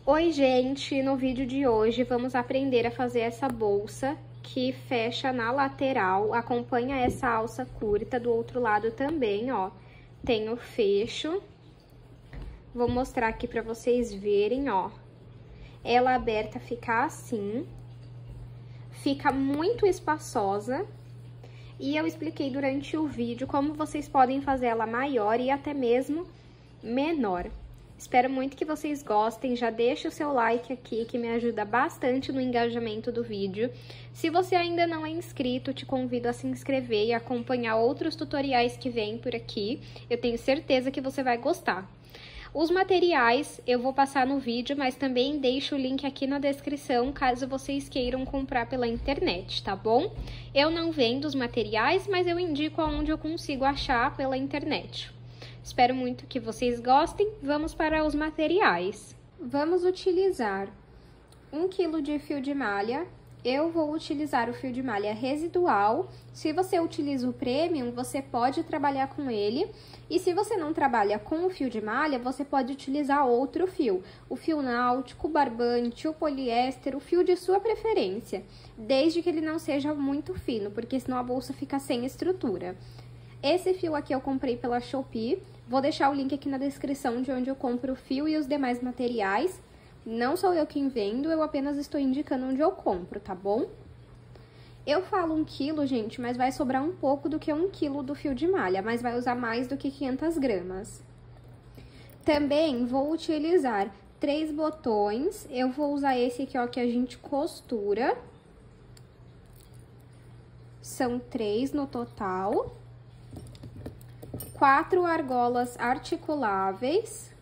Oi, gente! No vídeo de hoje vamos aprender a fazer essa bolsa que fecha na lateral, acompanha essa alça curta, do outro lado também, ó, tem o fecho. Vou mostrar aqui pra vocês verem, ó. Ela aberta fica assim, fica muito espaçosa. E eu expliquei durante o vídeo como vocês podem fazer ela maior e até mesmo menor. Espero muito que vocês gostem, já deixa o seu like aqui, que me ajuda bastante no engajamento do vídeo. Se você ainda não é inscrito, te convido a se inscrever e acompanhar outros tutoriais que vêm por aqui. Eu tenho certeza que você vai gostar. Os materiais eu vou passar no vídeo, mas também deixo o link aqui na descrição, caso vocês queiram comprar pela internet, tá bom? Eu não vendo os materiais, mas eu indico aonde eu consigo achar pela internet. Espero muito que vocês gostem. Vamos para os materiais. Vamos utilizar 1 kg de fio de malha. Eu vou utilizar o fio de malha residual. Se você utiliza o premium, você pode trabalhar com ele. E se você não trabalha com o fio de malha, você pode utilizar outro fio. O fio náutico, o barbante, o poliéster, o fio de sua preferência. Desde que ele não seja muito fino, porque senão a bolsa fica sem estrutura. Esse fio aqui eu comprei pela Shopee, vou deixar o link aqui na descrição de onde eu compro o fio e os demais materiais. Não sou eu quem vendo, eu apenas estou indicando onde eu compro, tá bom? Eu falo 1 kg, gente, mas vai sobrar um pouco do que 1 kg do fio de malha, mas vai usar mais do que 500 gramas. Também vou utilizar 3 botões, eu vou usar esse aqui, ó, que a gente costura. São 3 no total. 4 argolas articuláveis.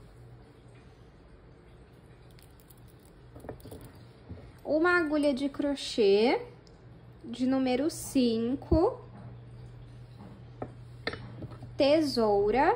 Uma agulha de crochê de número 5. Tesoura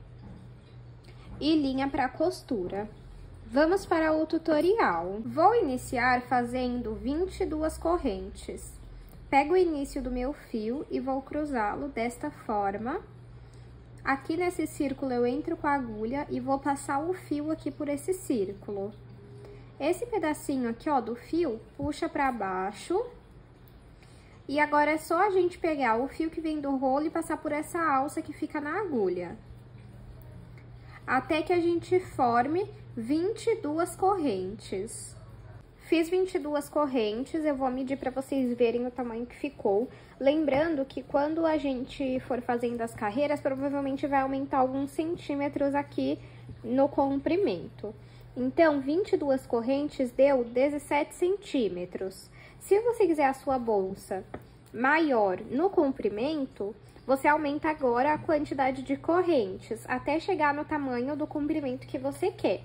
e linha para costura. Vamos para o tutorial. Vou iniciar fazendo 22 correntes. Pego o início do meu fio e vou cruzá-lo desta forma. Aqui nesse círculo eu entro com a agulha e vou passar o fio aqui por esse círculo. Esse pedacinho aqui, ó, do fio, puxa pra baixo. E agora é só a gente pegar o fio que vem do rolo e passar por essa alça que fica na agulha. Até que a gente forme 22 correntes. Fiz 22 correntes, eu vou medir para vocês verem o tamanho que ficou. Lembrando que quando a gente for fazendo as carreiras, provavelmente vai aumentar alguns centímetros aqui no comprimento. Então, 22 correntes deu 17 centímetros. Se você quiser a sua bolsa maior no comprimento, você aumenta agora a quantidade de correntes, até chegar no tamanho do comprimento que você quer.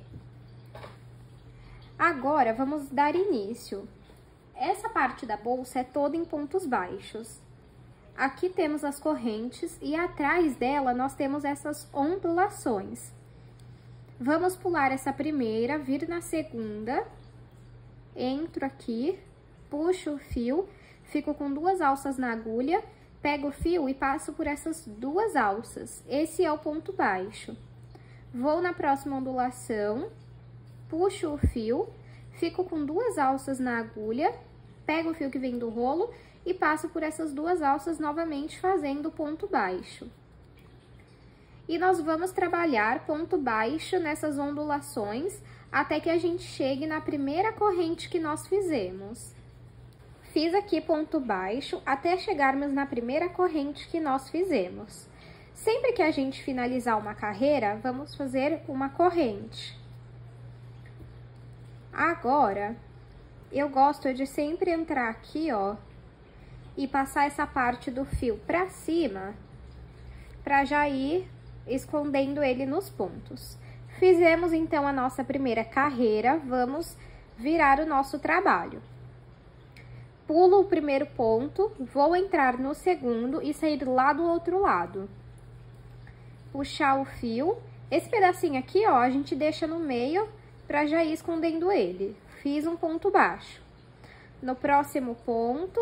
Agora, vamos dar início. Essa parte da bolsa é toda em pontos baixos. Aqui temos as correntes e atrás dela nós temos essas ondulações. Vamos pular essa primeira, vir na segunda, entro aqui, puxo o fio, fico com 2 alças na agulha, pego o fio e passo por essas 2 alças. Esse é o ponto baixo. Vou na próxima ondulação, puxo o fio, fico com 2 alças na agulha, pego o fio que vem do rolo e passo por essas 2 alças novamente fazendo ponto baixo. E nós vamos trabalhar ponto baixo nessas ondulações até que a gente chegue na primeira corrente que nós fizemos. Fiz aqui ponto baixo até chegarmos na primeira corrente que nós fizemos. Sempre que a gente finalizar uma carreira, vamos fazer uma corrente. Agora, eu gosto de sempre entrar aqui, ó, e passar essa parte do fio pra cima, pra já ir escondendo ele nos pontos. Fizemos, então, a nossa primeira carreira, vamos virar o nosso trabalho. Pulo o primeiro ponto, vou entrar no segundo e sair lá do outro lado. Puxar o fio. Esse pedacinho aqui, ó, a gente deixa no meio pra já ir escondendo ele. Fiz um ponto baixo. No próximo ponto,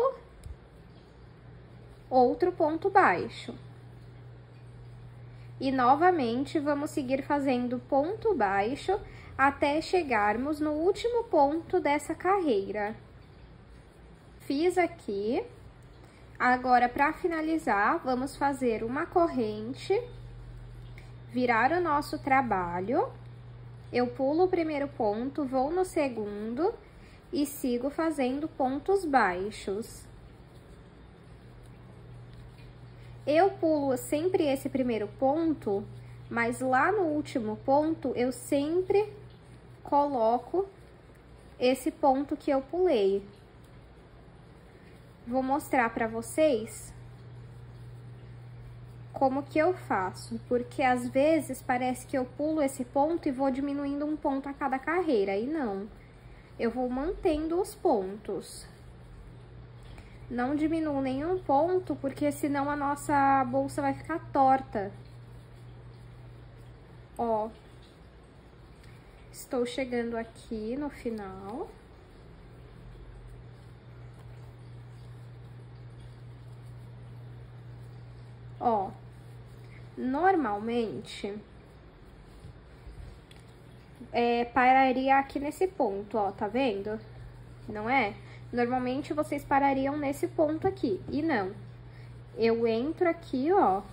outro ponto baixo. E novamente, vamos seguir fazendo ponto baixo até chegarmos no último ponto dessa carreira. Fiz aqui. Agora, para finalizar, vamos fazer uma corrente, virar o nosso trabalho. Eu pulo o primeiro ponto, vou no segundo e sigo fazendo pontos baixos. Eu pulo sempre esse primeiro ponto, mas lá no último ponto eu sempre coloco esse ponto que eu pulei. Vou mostrar para vocês como que eu faço, porque às vezes parece que eu pulo esse ponto e vou diminuindo um ponto a cada carreira, e não. Eu vou mantendo os pontos. Não diminuo nenhum ponto, porque senão a nossa bolsa vai ficar torta. Ó. Estou chegando aqui no final. Ó, normalmente, pararia aqui nesse ponto, ó, tá vendo? Não é? Normalmente, vocês parariam nesse ponto aqui, e não. Eu entro aqui, ó,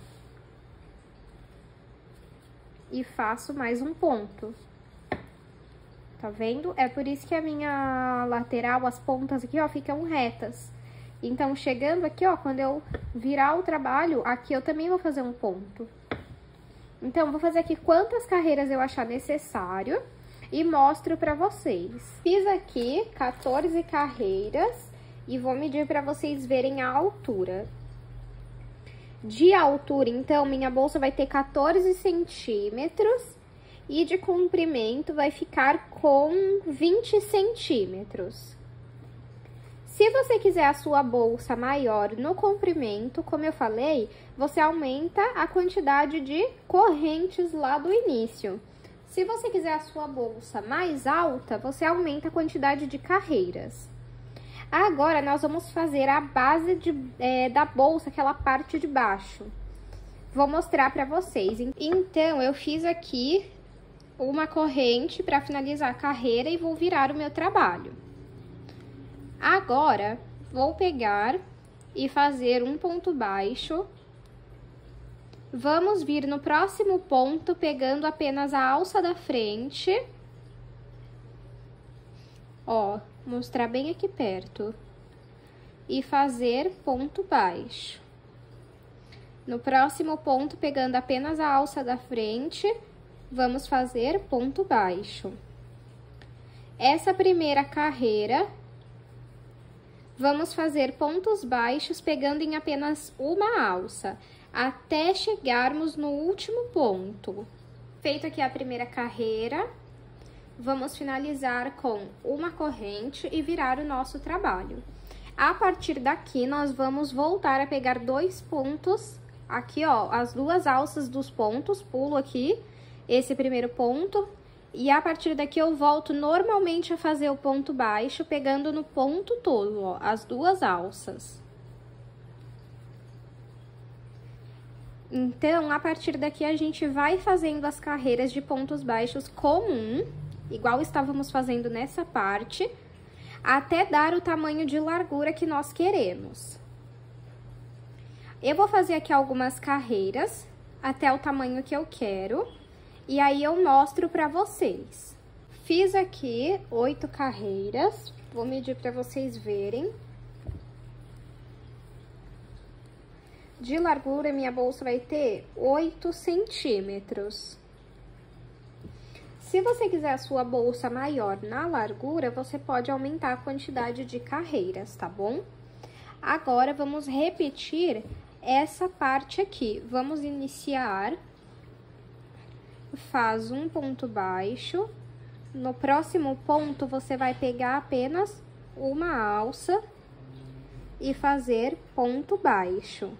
e faço mais um ponto. Tá vendo? É por isso que a minha lateral, as pontas aqui, ó, ficam retas. Então, chegando aqui, ó, quando eu virar o trabalho, aqui eu também vou fazer um ponto. Então, vou fazer aqui quantas carreiras eu achar necessário e mostro pra vocês. Fiz aqui 14 carreiras e vou medir pra vocês verem a altura. De altura, então, minha bolsa vai ter 14 centímetros e de comprimento vai ficar com 20 centímetros. Se você quiser a sua bolsa maior no comprimento, como eu falei, você aumenta a quantidade de correntes lá do início. Se você quiser a sua bolsa mais alta, você aumenta a quantidade de carreiras. Agora, nós vamos fazer a base da bolsa, aquela parte de baixo. Vou mostrar pra vocês. Então, eu fiz aqui uma corrente para finalizar a carreira e vou virar o meu trabalho. Agora, vou pegar e fazer um ponto baixo. Vamos vir no próximo ponto, pegando apenas a alça da frente. Ó, mostrar bem aqui perto. E fazer ponto baixo. No próximo ponto, pegando apenas a alça da frente, vamos fazer ponto baixo. Essa primeira carreira, vamos fazer pontos baixos pegando em apenas uma alça, até chegarmos no último ponto. Feito aqui a primeira carreira, vamos finalizar com uma corrente e virar o nosso trabalho. A partir daqui, nós vamos voltar a pegar 2 pontos, aqui ó, as 2 alças dos pontos, pulo aqui esse primeiro ponto. E a partir daqui eu volto normalmente a fazer o ponto baixo, pegando no ponto todo, ó, as 2 alças. Então, a partir daqui a gente vai fazendo as carreiras de pontos baixos comum, igual estávamos fazendo nessa parte, até dar o tamanho de largura que nós queremos. Eu vou fazer aqui algumas carreiras até o tamanho que eu quero. E aí, eu mostro pra vocês. Fiz aqui 8 carreiras. Vou medir pra vocês verem. De largura, minha bolsa vai ter 8 centímetros. Se você quiser a sua bolsa maior na largura, você pode aumentar a quantidade de carreiras, tá bom? Agora, vamos repetir essa parte aqui. Vamos iniciar. Faz um ponto baixo. No próximo ponto, você vai pegar apenas uma alça e fazer ponto baixo.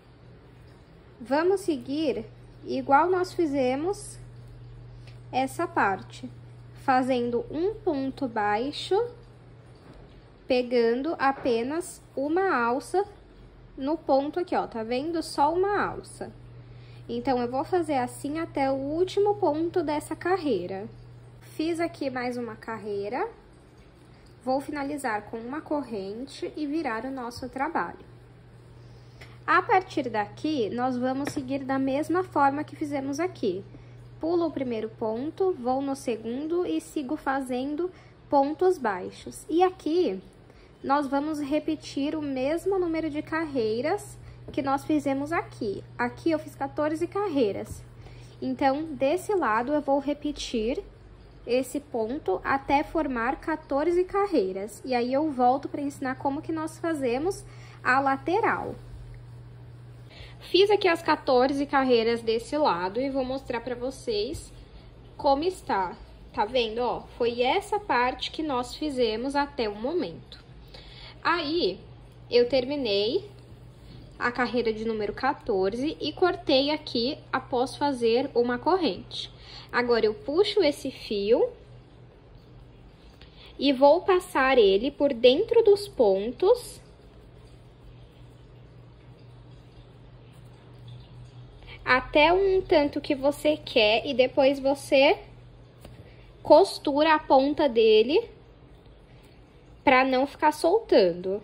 Vamos seguir igual nós fizemos essa parte, fazendo um ponto baixo, pegando apenas uma alça no ponto aqui, ó, tá vendo? Só uma alça. Então, eu vou fazer assim até o último ponto dessa carreira. Fiz aqui mais uma carreira, vou finalizar com uma corrente e virar o nosso trabalho. A partir daqui, nós vamos seguir da mesma forma que fizemos aqui. Pulo o primeiro ponto, vou no segundo e sigo fazendo pontos baixos. E aqui, nós vamos repetir o mesmo número de carreiras que nós fizemos aqui. Aqui eu fiz 14 carreiras. Então, desse lado, eu vou repetir esse ponto até formar 14 carreiras. E aí, eu volto para ensinar como que nós fazemos a lateral. Fiz aqui as 14 carreiras desse lado e vou mostrar pra vocês como está. Tá vendo, ó? Foi essa parte que nós fizemos até o momento. Aí, eu terminei a carreira de número 14 e cortei aqui após fazer uma corrente. Agora, eu puxo esse fio e vou passar ele por dentro dos pontos até um tanto que você quer e depois você costura a ponta dele para não ficar soltando.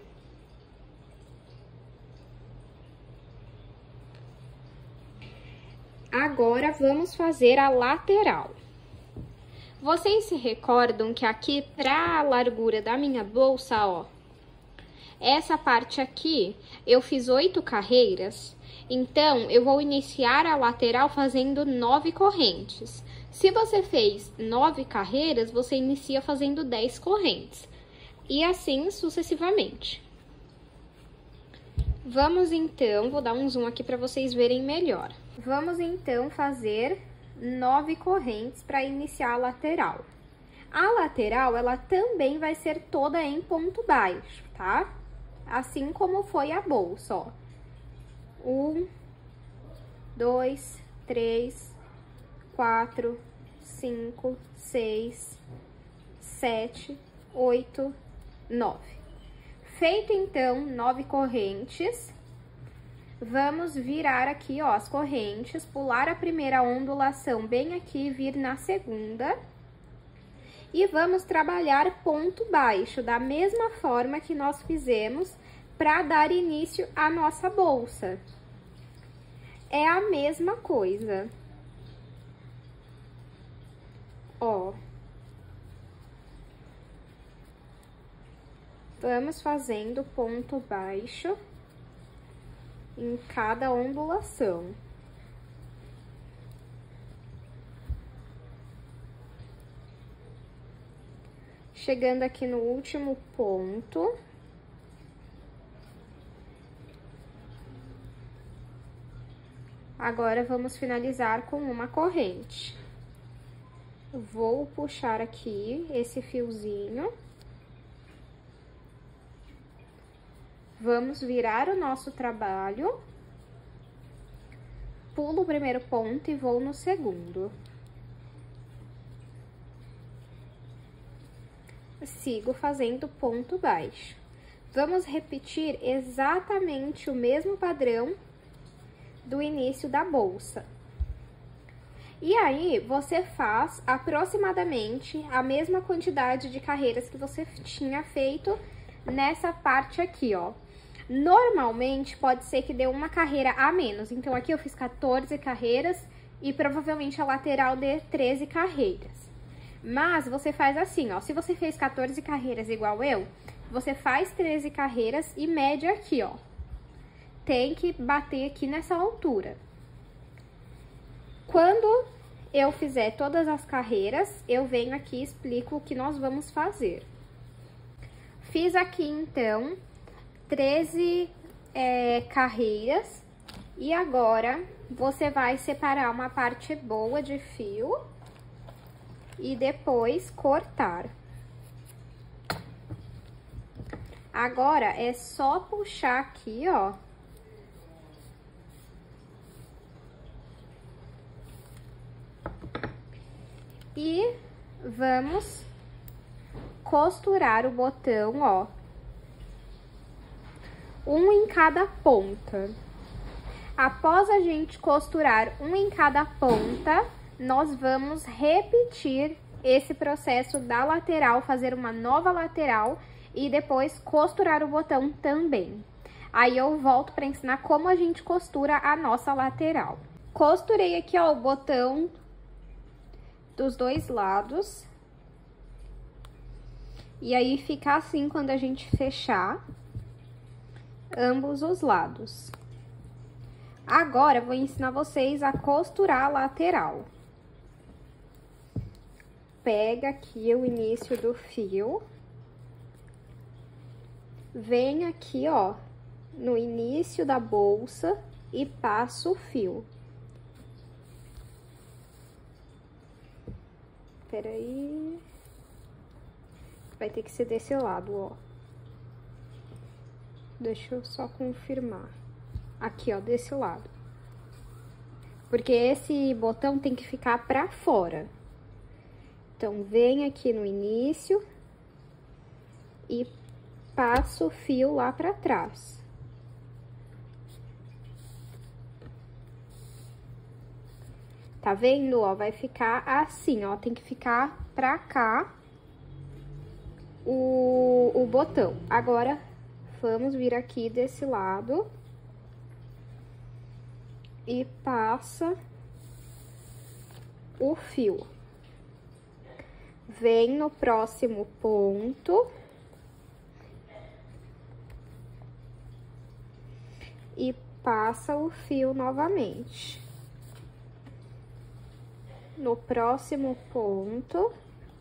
Agora, vamos fazer a lateral. Vocês se recordam que aqui, para a largura da minha bolsa, ó, essa parte aqui, eu fiz 8 carreiras, então, eu vou iniciar a lateral fazendo 9 correntes. Se você fez 9 carreiras, você inicia fazendo 10 correntes. E assim sucessivamente. Vamos então, vou dar um zoom aqui para vocês verem melhor. Vamos então fazer 9 correntes para iniciar a lateral. A lateral, ela também vai ser toda em ponto baixo, tá? Assim como foi a bolsa, ó. 1, 2, 3, 4, 5, 6, 7, 8, 9. Feito, então, 9 correntes, vamos virar aqui, ó, as correntes, pular a primeira ondulação bem aqui, vir na segunda. E vamos trabalhar ponto baixo, da mesma forma que nós fizemos para dar início à nossa bolsa. É a mesma coisa. Ó. Vamos fazendo ponto baixo em cada ondulação. Chegando aqui no último ponto. Agora, vamos finalizar com uma corrente. Vou puxar aqui esse fiozinho. Vamos virar o nosso trabalho. Pulo o primeiro ponto e vou no segundo. Sigo fazendo ponto baixo. Vamos repetir exatamente o mesmo padrão do início da bolsa. E aí, você faz aproximadamente a mesma quantidade de carreiras que você tinha feito nessa parte aqui, ó. Normalmente, pode ser que dê uma carreira a menos. Então, aqui eu fiz 14 carreiras e provavelmente a lateral dê 13 carreiras. Mas, você faz assim, ó. Se você fez 14 carreiras igual eu, você faz 13 carreiras e mede aqui, ó. Tem que bater aqui nessa altura. Quando eu fizer todas as carreiras, eu venho aqui e explico o que nós vamos fazer. Fiz aqui, então, 13 carreiras. E agora, você vai separar uma parte boa de fio e depois cortar. Agora, é só puxar aqui, ó. E vamos costurar o botão, ó, um em cada ponta. Após a gente costurar um em cada ponta, nós vamos repetir esse processo da lateral, fazer uma nova lateral e depois costurar o botão também. Aí eu volto para ensinar como a gente costura a nossa lateral. Costurei aqui, ó, o botão dos dois lados. E aí fica assim quando a gente fechar ambos os lados. Agora, eu vou ensinar vocês a costurar a lateral. Pega aqui o início do fio. Vem aqui, ó, no início da bolsa e passa o fio. Peraí. Vai ter que ser desse lado, ó. Deixa eu só confirmar. Aqui, ó, desse lado. Porque esse botão tem que ficar pra fora. Então, vem aqui no início e passa o fio lá pra trás. Tá vendo, ó? Vai ficar assim, ó. Tem que ficar pra cá o botão. Agora, vamos vir aqui desse lado e passa o fio. Vem no próximo ponto e passa o fio novamente. No próximo ponto,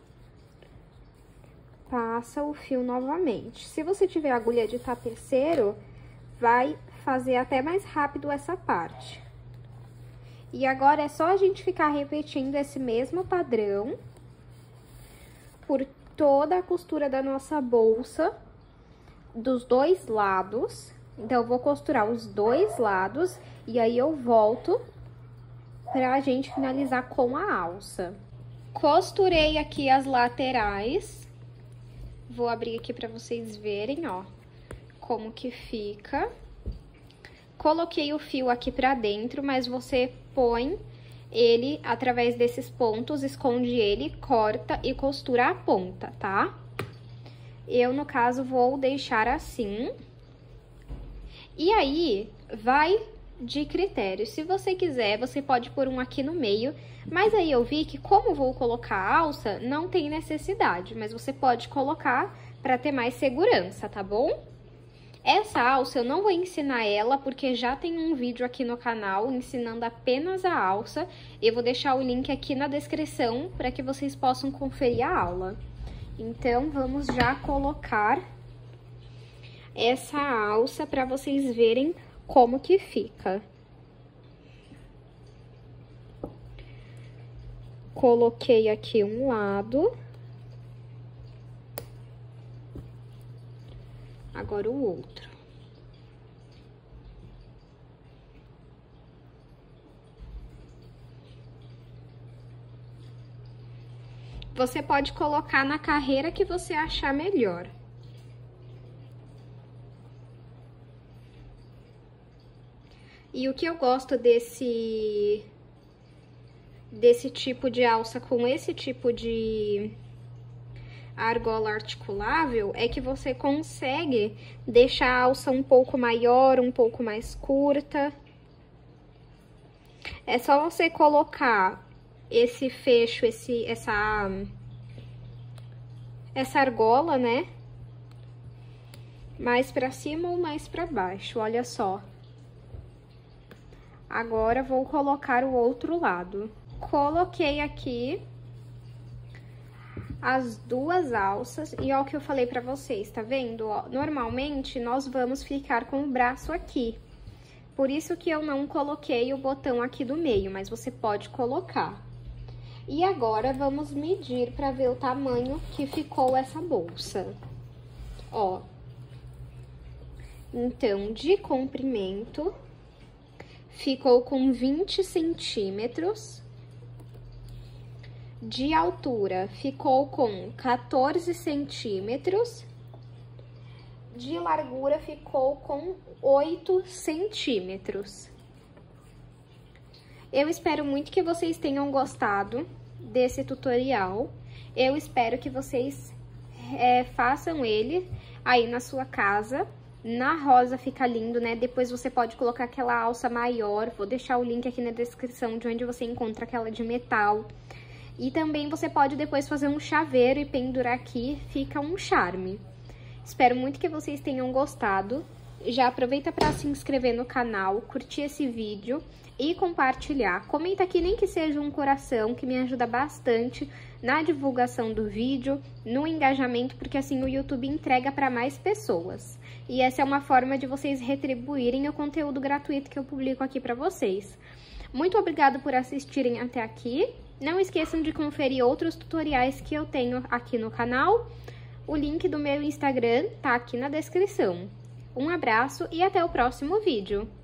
passa o fio novamente. Se você tiver agulha de tapeceiro, vai fazer até mais rápido essa parte. E agora é só a gente ficar repetindo esse mesmo padrão por toda a costura da nossa bolsa, dos dois lados. Então, eu vou costurar os dois lados e aí eu volto pra gente finalizar com a alça. Costurei aqui as laterais. Vou abrir aqui pra vocês verem, ó, como que fica. Coloquei o fio aqui pra dentro, mas você põe ele através desses pontos, esconde ele, corta e costura a ponta, tá? Eu, no caso, vou deixar assim. E aí, vai de critério. Se você quiser, você pode pôr um aqui no meio, mas aí eu vi que como vou colocar a alça, não tem necessidade, mas você pode colocar para ter mais segurança, tá bom? Essa alça eu não vou ensinar ela, porque já tem um vídeo aqui no canal ensinando apenas a alça. Eu vou deixar o link aqui na descrição para que vocês possam conferir a aula. Então, vamos já colocar essa alça para vocês verem como que fica. Coloquei aqui um lado. Agora o outro. Você pode colocar na carreira que você achar melhor. E o que eu gosto desse tipo de alça com esse tipo de argola articulável é que você consegue deixar a alça um pouco maior, um pouco mais curta. É só você colocar esse fecho, essa argola, né? Mais pra cima ou mais pra baixo, olha só. Agora, vou colocar o outro lado. Coloquei aqui as duas alças e ó o que eu falei pra vocês, tá vendo? Ó, normalmente, nós vamos ficar com o braço aqui. Por isso que eu não coloquei o botão aqui do meio, mas você pode colocar. E agora, vamos medir pra ver o tamanho que ficou essa bolsa. Ó. Então, de comprimento, ficou com 20 centímetros. De altura, ficou com 14 centímetros. De largura, ficou com 8 centímetros. Eu espero muito que vocês tenham gostado desse tutorial. Eu espero que vocês façam ele aí na sua casa. Na rosa fica lindo, né? Depois você pode colocar aquela alça maior. Vou deixar o link aqui na descrição de onde você encontra aquela de metal. E também você pode depois fazer um chaveiro e pendurar aqui, fica um charme. Espero muito que vocês tenham gostado. Já aproveita para se inscrever no canal, curtir esse vídeo e compartilhar. Comenta aqui nem que seja um coração, que me ajuda bastante na divulgação do vídeo, no engajamento, porque assim o YouTube entrega para mais pessoas. E essa é uma forma de vocês retribuírem o conteúdo gratuito que eu publico aqui para vocês. Muito obrigada por assistirem até aqui. Não esqueçam de conferir outros tutoriais que eu tenho aqui no canal. O link do meu Instagram tá aqui na descrição. Um abraço e até o próximo vídeo!